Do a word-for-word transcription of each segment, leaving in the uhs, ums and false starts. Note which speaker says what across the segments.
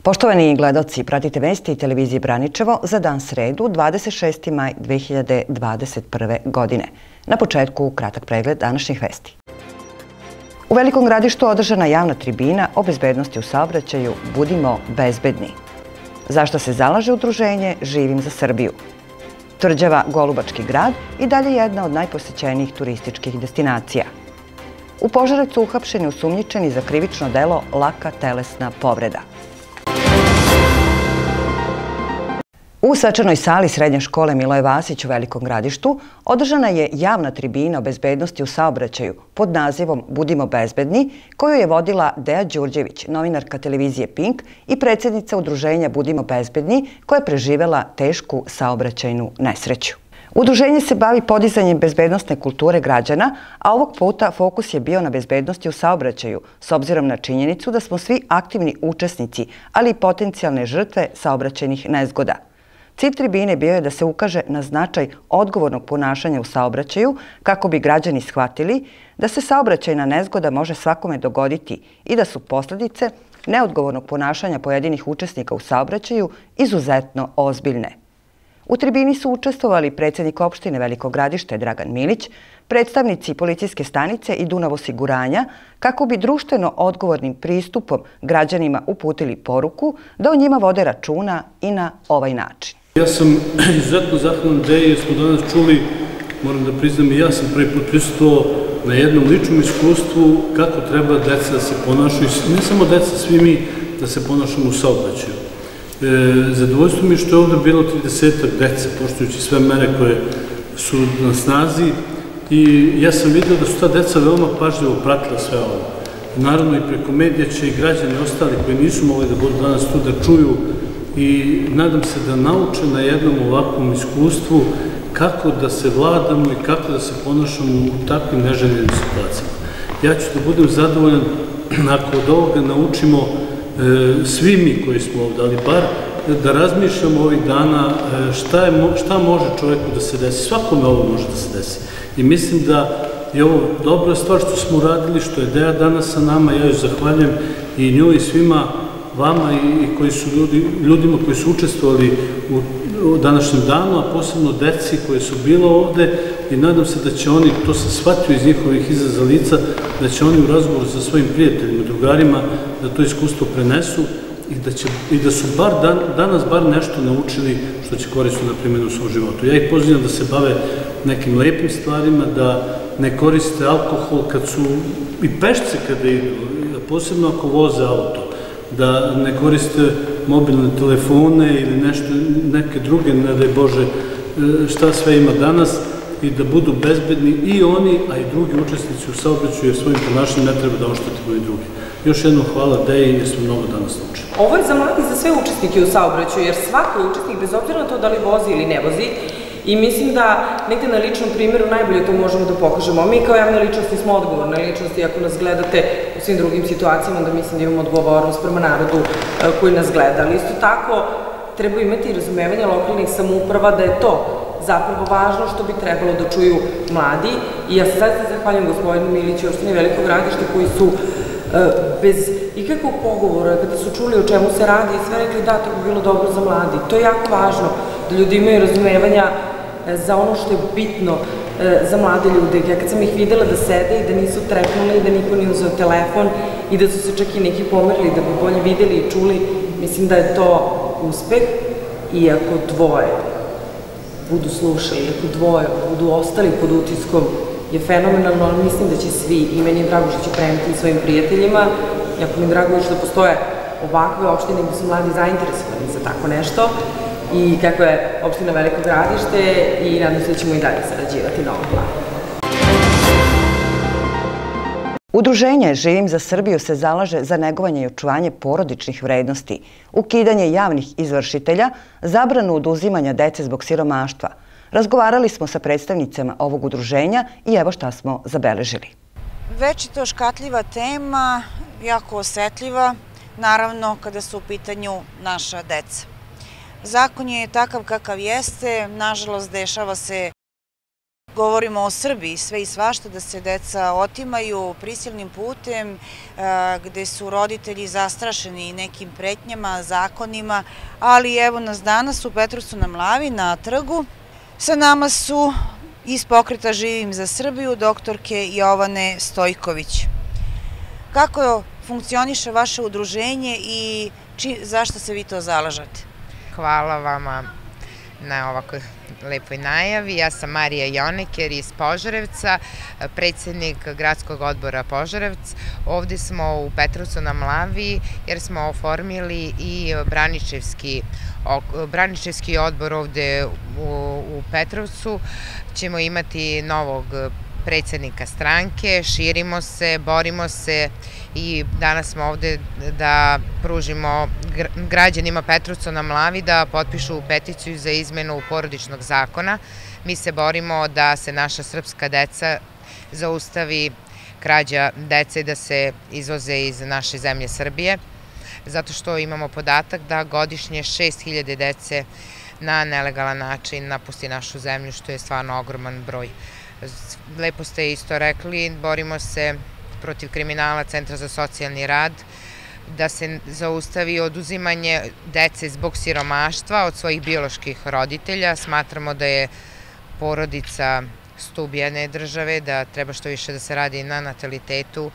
Speaker 1: Poštovani gledaoci, pratite vesti televizije Braničevo za dan sredu, dvadeset šesti maj dve hiljade dvadeset prve. godine. Na početku kratak pregled današnjih vesti. U Velikom Gradištu održana javna tribina o bezbednosti u saobraćaju Budimo bezbedni. Zašto se zalaže udruženje Živim za Srbiju? Tvrđava Golubački grad i dalje jedna od najposećenijih turističkih destinacija. U Požarevcu uhapšeni osumnjičeni za krivično delo laka telesna povreda. U svečanoj sali Srednje škole Miloje Vasić u Velikom Gradištu održana je javna tribina o bezbednosti u saobraćaju pod nazivom Budimo bezbedni, koju je vodila Deja Đurđević, novinarka televizije Pink i predsjednica udruženja Budimo bezbedni, koja je preživela tešku saobraćajnu nesreću. Udruženje se bavi podizanjem bezbednosne kulture građana, a ovog puta fokus je bio na bezbednosti u saobraćaju, s obzirom na činjenicu da smo svi aktivni učesnici, ali i potencijalne žrtve saobraćajnih nezgoda. Cilj tribine bio je da se ukaže na značaj odgovornog ponašanja u saobraćaju kako bi građani shvatili da se saobraćajna nezgoda može svakome dogoditi i da su posljedice neodgovornog ponašanja pojedinih učesnika u saobraćaju izuzetno ozbiljne. U tribini su učestvovali predsjednik opštine Veliko Gradište Dragan Milić, predstavnici policijske stanice i Dunav osiguranja, kako bi društveno odgovornim pristupom građanima uputili poruku da o njima vode računa i na ovaj način.
Speaker 2: Ja sam izuzetno zahvalan Deji jer smo danas čuli, moram da priznam i ja sam prvi put prisustvovao na jednom ličnom iskustvu kako treba deca da se ponašaju, ne samo deca, svi mi da se ponašamo u saobraćaju. Zadovoljstvo mi je što je ovdje bilo tridesetak dece, poštujući sve mere koje su na snazi, i ja sam vidio da su ta deca veoma pažljivo pratila sve ovo. Naravno i preko medija će i građani ostali koji nisu mogli da budu danas tu da čuju i nadam se da nauče na jednom ovakvom iskustvu kako da se vladamo i kako da se ponašamo u takvim neželjenim situacijama. Ja ću da budem zadovoljan ako od ovoga naučimo svi mi koji smo ovdje, ali bar da razmišljamo ovih dana šta može čovjeku da se desi. Svakome ovo može da se desi. I mislim da je ovo dobra stvar što smo uradili, što je Deja danas sa nama. Ja joj zahvaljujem i njoj i svima vama i koji su ljudima koji su učestvovali u današnjem danu, a posebno deci koje su bilo ovde, i nadam se da će oni, to sam shvatio iz njihovih izraza lica, da će oni u razgovoru sa svojim prijateljima, drugarima, da to iskustvo prenesu i da su danas bar nešto naučili što će koristiti na primjenu u svom životu. Ja ih pozivam da se bave nekim lepim stvarima, da ne koriste alkohol kad su i pešce kada idu, posebno ako voze auto, da ne koriste mobilne telefone ili neke druge, ne daj Bože, šta sve ima danas, i da budu bezbedni i oni, a i drugi učesnici u saobraćaju, jer svojim ponašanjem ne treba da oštetimo i drugi. Još jednom hvala Deji jer smo mnogo danas naučili.
Speaker 3: Ovo je za mladi za sve učesnike u saobraćaju, jer svaki učesnik, bez obzira na to da li vozi ili ne vozi, i mislim da negde na ličnom primjeru najbolje to možemo da pokažemo. Mi kao javne ličnosti smo odgovorne ličnosti, ako nas gledate u svim drugim situacijama, da mislim da imamo odgovornost prema narodu koji nas gleda. Ali isto tako treba imati razumevanje lokalnih samouprava da je to zapravo važno što bi trebalo da čuju mladi. I ja se zaista zahvaljujem gospodinu Miliću i opštini Veliko Gradište koji su bez ikakvog pogovora, kada su čuli o čemu se radi, i sve rekli da, to bi bilo dobro za mladi. To je jako važno, da ljudi imaju razumevanja za ono što je bitno za mlade ljude. Ja kad sam ih videla da sede i da nisu trepnuli, da niko nije uzeo telefon i da su se čak i neki pomerili da bi bolje videli i čuli, mislim da je to uspeh. I ako dvoje budu slušali, ako dvoje budu ostali pod utiskom, je fenomenalno, ali mislim da će svi, i meni je drago što će preneti svojim prijateljima, jako mi je drago što postoje ovakve opštine gde su mladi zainteresovani za tako nešto, i kako je opština Veliko Gradište, i nadam se da ćemo i dalje sarađivati na ovom planu.
Speaker 1: Udruženje Živim za Srbiju se zalaže za negovanje i očuvanje porodičnih vrednosti, ukidanje javnih izvršitelja, zabranu oduzimanja dece zbog siromaštva. Razgovarali smo sa predstavnicama ovog udruženja i evo šta smo zabeležili.
Speaker 4: Večito škatljiva tema, jako osetljiva, naravno kada su u pitanju naša deca. Zakon je takav kakav jeste, nažalost dešava se govorimo o Srbiji, sve i svašta, da se deca otimaju prisilnim putem, gde su roditelji zastrašeni nekim pretnjama, zakonima, ali evo nas danas u Petrovcu na Mlavi, na trgu. Sa nama su iz pokreta Živim za Srbiju doktorke Jovane Stojković. Kako funkcioniše vaše udruženje i zašto se vi to zalažete?
Speaker 5: Hvala vama na ovako lepoj najavi. Ja sam Marija Joneker iz Požarevca, predsjednik gradskog odbora Požarevac. Ovdje smo u Petrovcu na Mlavi jer smo oformili i Braničevski odbor ovdje u Petrovcu. Ćemo imati novog predsjednika stranke, širimo se, borimo se i danas smo ovdje da pružimo građanima Petrovca na Mlavi da potpišu peticiju za izmenu porodičnog zakona. Mi se borimo da se naša srpska deca zaustavi krađa dece i da se izvoze iz naše zemlje Srbije, zato što imamo podatak da godišnje šest hiljada dece na nelegalan način napusti našu zemlju, što je stvarno ogroman broj. Lepo ste isto rekli, borimo se protiv kriminala Centra za socijalni rad, da se zaustavi oduzimanje dece zbog siromaštva od svojih bioloških roditelja. Smatramo da je porodica stub jedne države, da treba što više da se radi na natalitetu,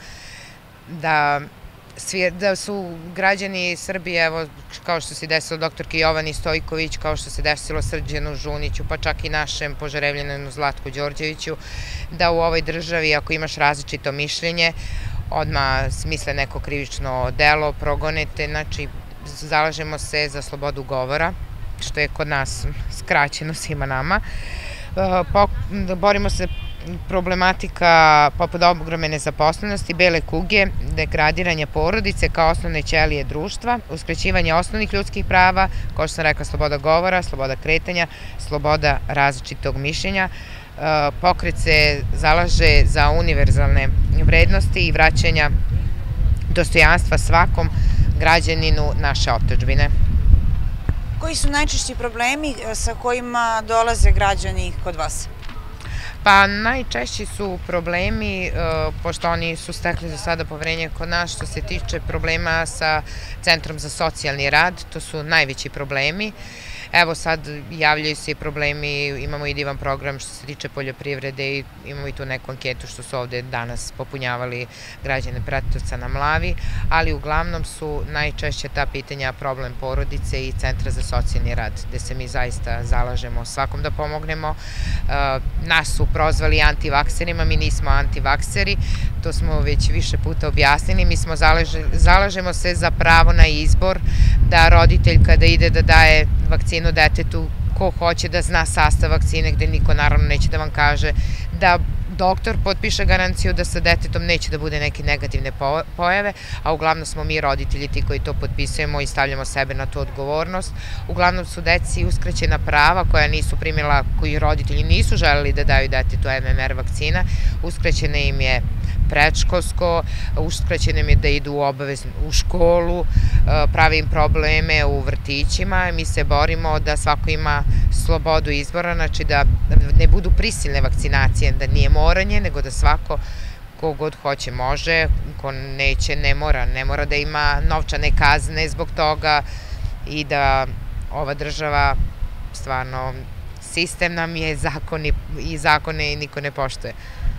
Speaker 5: da da su građani Srbije, evo, kao što se desilo doktorki Jovani Stojković, kao što se desilo Srđanu Žuniću, pa čak i našem Požarevljaninu Zlatku Đorđeviću, da u ovoj državi, ako imaš različito mišljenje, odmah smisle neko krivično delo, progonete. Znači, zalažemo se za slobodu govora, što je kod nas skraćeno svima nama. Borimo se problematika poput ogromne nezaposlenosti, bele kuge, degradiranje porodice kao osnovne ćelije društva, uskraćivanje osnovnih ljudskih prava, kao što sam rekla, sloboda govora, sloboda kretanja, sloboda različitog mišljenja. Pokret se zalaže za univerzalne vrednosti i vraćanja dostojanstva svakom građaninu naše otadžbine.
Speaker 4: Koji su najčešći problemi sa kojima dolaze građani kod vas?
Speaker 5: Pa najčešći su problemi, pošto oni su stekli do sada poverenje kod nas, što se tiče problema sa Centrom za socijalni rad, to su najveći problemi. Evo sad javljaju se i problemi, imamo i divan program što se tiče poljoprivrede i imamo i tu neku anketu što su ovde danas popunjavali građane Petrovca na Mlavi, ali uglavnom su najčešće ta pitanja problem porodice i Centra za socijalni rad, gde se mi zaista zalažemo svakom da pomognemo. Nas su prozvali antivakserima, mi nismo antivakseri, to smo već više puta objasnili, mi smo zalažemo se za pravo na izbor, da roditelj kada ide da daje vakcinu detetu, ko hoće da zna sastav vakcine, gde niko naravno neće da vam kaže, da doktor potpiše garanciju da sa detetom neće da bude neke negativne pojave, a uglavnom smo mi roditelji ti koji to potpisujemo i stavljamo sebe na tu odgovornost. Uglavnom su deci uskraćena prava koja nisu primila, koji roditelji nisu želeli da daju detetu M M R vakcina, uskraćena im je predškolsko, uskraćeno im je da idu obavezno u školu, pravi im probleme u vrtićima. Mi se borimo da svako ima slobodu izbora, znači da ne budu prisilne vakcinacije, da nije moranje, nego da svako ko god hoće može, ko neće ne mora, ne mora da ima novčane kazne zbog toga i da ova država stvarno sistem nam je i zakone niko ne poštuje.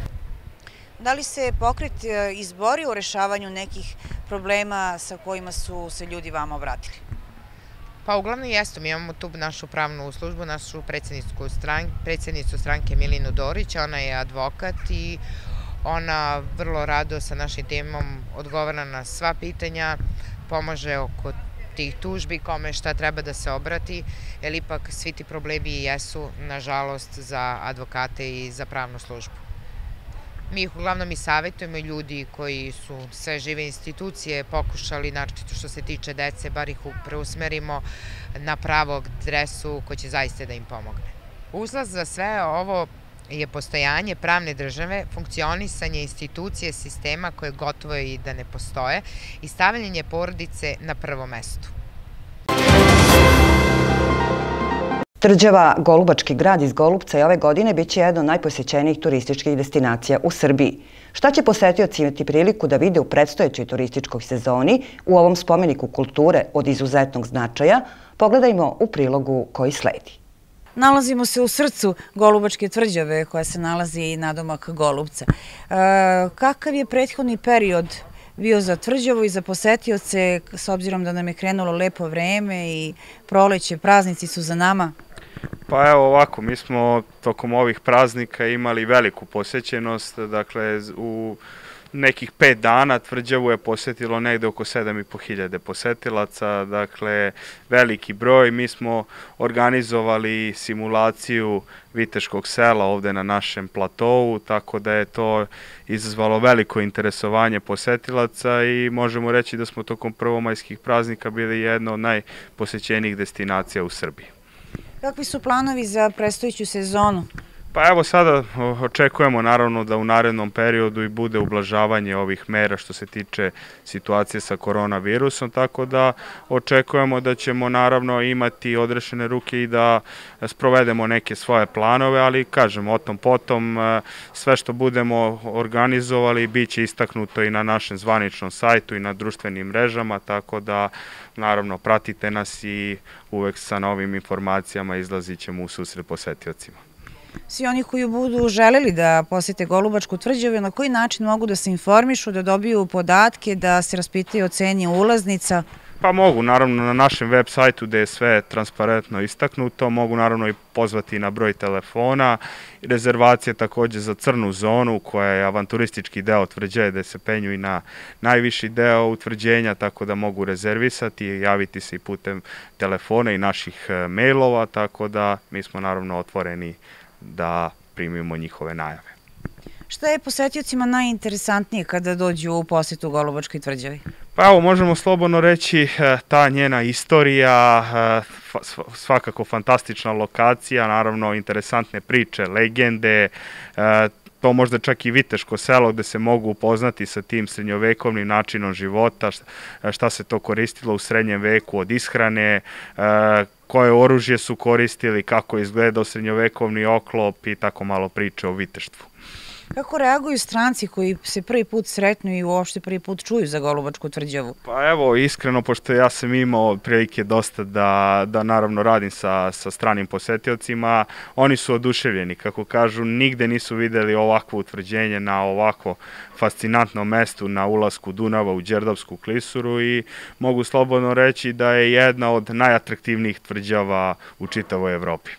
Speaker 4: Da li se pokret izborio u rešavanju nekih problema sa kojima su se ljudi vama obratili?
Speaker 5: Pa uglavnom jeste, mi imamo tu našu pravnu službu, našu predsjednicu stranke Milinu Dorić, ona je advokat i ona vrlo rado sa našim timom odgovara na sva pitanja, pomaže oko tih tužbi, kome šta treba da se obrati, jer ipak svi ti problemi jesu, nažalost, za advokate i za pravnu službu. Mi ih uglavnom i savjetujemo, ljudi koji su sve žive institucije pokušali, naročito što se tiče dece, bar ih preusmerimo na pravog adresu ko će zaista da im pomogne. Uslov za sve ovo je postojanje pravne države, funkcionisanje institucije sistema koje gotovo je i da ne postoje i stavljanje porodice na prvo mesto.
Speaker 1: Tvrđava Golubački grad iz Golubca i ove godine biće jedna od najposećenijih turističkih destinacija u Srbiji. Šta će posetioci imati priliku da vide u predstojećoj turističkoj sezoni u ovom spomeniku kulture od izuzetnog značaja, pogledajmo u prilogu koji sledi.
Speaker 4: Nalazimo se u srcu Golubačke tvrđave koja se nalazi nadomak Golubca. Kakav je prethodni period bio za tvrđavu i za posetioce, s obzirom da nam je krenulo lepo vreme i proleće, praznici su za nama?
Speaker 6: Pa evo ovako, mi smo tokom ovih praznika imali veliku posećenost, dakle u nekih pet dana tvrđavu je posetilo negde oko sedam i po hiljade posetilaca, dakle veliki broj. Mi smo organizovali simulaciju Viteškog sela ovde na našem platovu, tako da je to izazvalo veliko interesovanje posetilaca i možemo reći da smo tokom prvomajskih praznika bili jedna od najposećenijih destinacija u Srbiji.
Speaker 4: Kakvi su planovi za predstojeću sezonu?
Speaker 6: Pa evo sada očekujemo naravno da u narednom periodu i bude ublažavanje ovih mera što se tiče situacije sa koronavirusom, tako da očekujemo da ćemo naravno imati odrešene ruke i da sprovedemo neke svoje planove, ali kažem o tom potom sve što budemo organizovali bit će istaknuto i na našem zvaničnom sajtu i na društvenim mrežama, tako da naravno pratite nas i uvek sa novim informacijama izlazit ćemo u susret posetiocima.
Speaker 4: Svi oni koji budu želeli da posete Golubačku tvrđavu, na koji način mogu da se informišu, da dobiju podatke, da se raspitaju o ceni ulaznica?
Speaker 6: Pa mogu, naravno na našem web sajtu gde je sve transparentno istaknuto, mogu naravno i pozvati na broj telefona, rezervacije takođe za crnu zonu koja je avanturistički deo tvrđave gde se penju i na najviši deo utvrđenja, tako da mogu rezervisati i javiti se i putem telefona i naših mailova, tako da mi smo naravno otvoreni da primimo njihove najave.
Speaker 4: Šta je posetiocima najinteresantnije kada dođu u posetu Golubačkoj tvrđavi?
Speaker 6: Pa evo, možemo slobodno reći ta njena istorija, svakako fantastična lokacija, naravno interesantne priče, legende, to možda čak i Viteško selo gde se mogu upoznati sa tim srednjovekovnim načinom života, šta se to koristilo u srednjem veku od ishrane, koje oružje su koristili, kako je izgledao srednjovekovni oklop i tako malo priče o viteštvu.
Speaker 4: Kako reaguju stranci koji se prvi put sretnu i uopšte prvi put čuju za Golubačku tvrđavu?
Speaker 6: Pa evo, iskreno, pošto ja sam imao prilike dosta da, da naravno radim sa, sa stranim posetiocima, oni su oduševljeni, kako kažu, nigde nisu videli ovakvo utvrđenje na ovako fascinantnom mestu na ulasku Dunava u Đerdapsku klisuru i mogu slobodno reći da je jedna od najatraktivnijih tvrđava u čitavoj Evropi.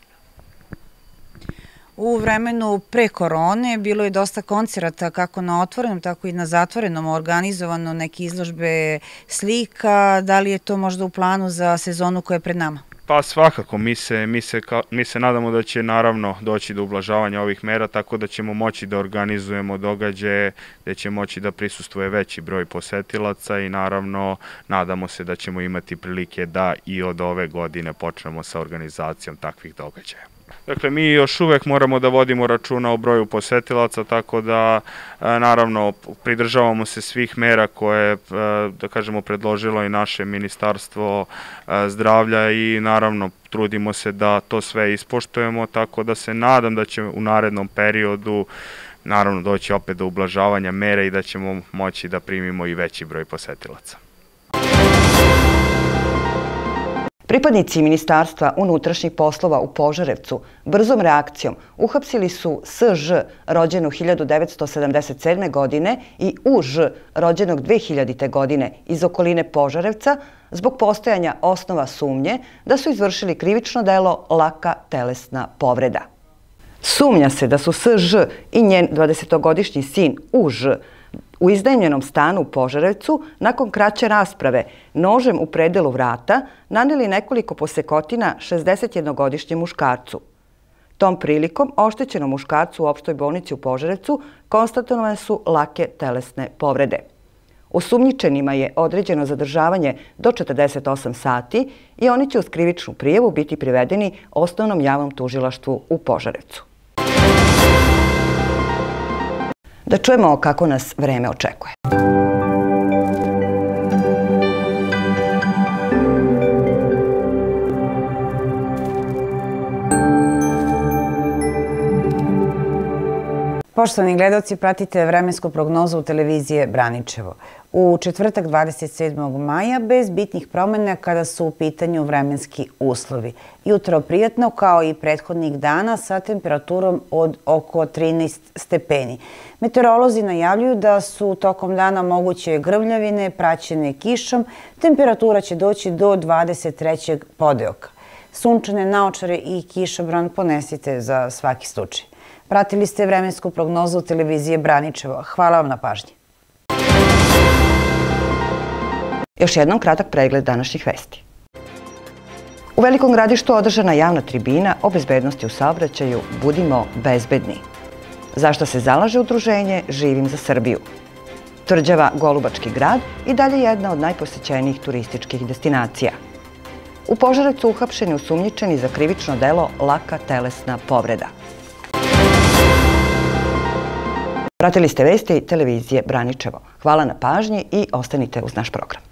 Speaker 4: U vremenu pre korone bilo je dosta koncerata kako na otvorenom, tako i na zatvorenom, organizovano neke izložbe slika. Da li je to možda u planu za sezonu koja je pred nama?
Speaker 6: Pa svakako, mi se, mi se, mi se nadamo da će naravno doći do ublažavanja ovih mera, tako da ćemo moći da organizujemo događaje gde će moći da prisustvuje veći broj posetilaca i naravno nadamo se da ćemo imati prilike da i od ove godine počnemo sa organizacijom takvih događaja. Dakle, mi još uvek moramo da vodimo računa o broju posetilaca, tako da naravno pridržavamo se svih mera koje, da kažemo, predložilo i naše Ministarstvo zdravlja i naravno trudimo se da to sve ispoštujemo, tako da se nadam da će u narednom periodu naravno doći opet do ublažavanja mera i da ćemo moći da primimo i veći broj posetilaca.
Speaker 1: Pripadnici Ministarstva unutrašnjih poslova u Požarevcu brzom reakcijom uhapsili su S Ž rođenog hiljadu devetsto sedamdeset sedme. godine i U Ž rođenog dve hiljadite. godine iz okoline Požarevca zbog postojanja osnova sumnje da su izvršili krivično delo laka telesna povreda. Sumnja se da su S Ž i njen dvadesetogodišnji sin U Ž u iznajmljenom stanu u Požarevcu nakon kraće rasprave nožem u predelu vrata naneli nekoliko posekotina šezdesetjednogodišnjem muškarcu. Tom prilikom oštećenom muškarcu u opštoj bolnici u Požarevcu konstatovane su lake telesne povrede. Osumnjičenima je određeno zadržavanje do četrdeset osam sati i oni će uz krivičnu prijavu biti privedeni Osnovnom javnom tužilaštvu u Požarevcu. Da čujemo kako nas vreme očekuje.
Speaker 7: Poštovani gledalci, pratite vremensku prognozu televizije Braničevo. U četvrtak dvadeset sedmog maja bez bitnih promjena kada su u pitanju vremenski uslovi. Jutro prijatno kao i prethodnih dana sa temperaturom od oko trinaest stepeni. Meteorolozi najavljuju da su tokom dana moguće grmljavine praćene kišom. Temperatura će doći do dvadeset trećeg podeoka. Sunčane naočare i kišobran ponesite za svaki slučaj. Pratili ste vremensku prognozu televizije Braničevo. Hvala vam na pažnji.
Speaker 1: Još jednom kratak pregled današnjih vesti. U Velikom Gradištu održana javna tribina o bezbednosti u saobraćaju Budimo bezbedni. Zašto se zalaže udruženje Živim za Srbiju? Tvrđava Golubački grad i dalje jedna od najposećenijih turističkih destinacija. U Požarevcu uhapšeni osumnjičeni za krivično delo laka telesna povreda. Pratili ste vesti televizije Braničevo. Hvala na pažnji i ostanite uz naš program.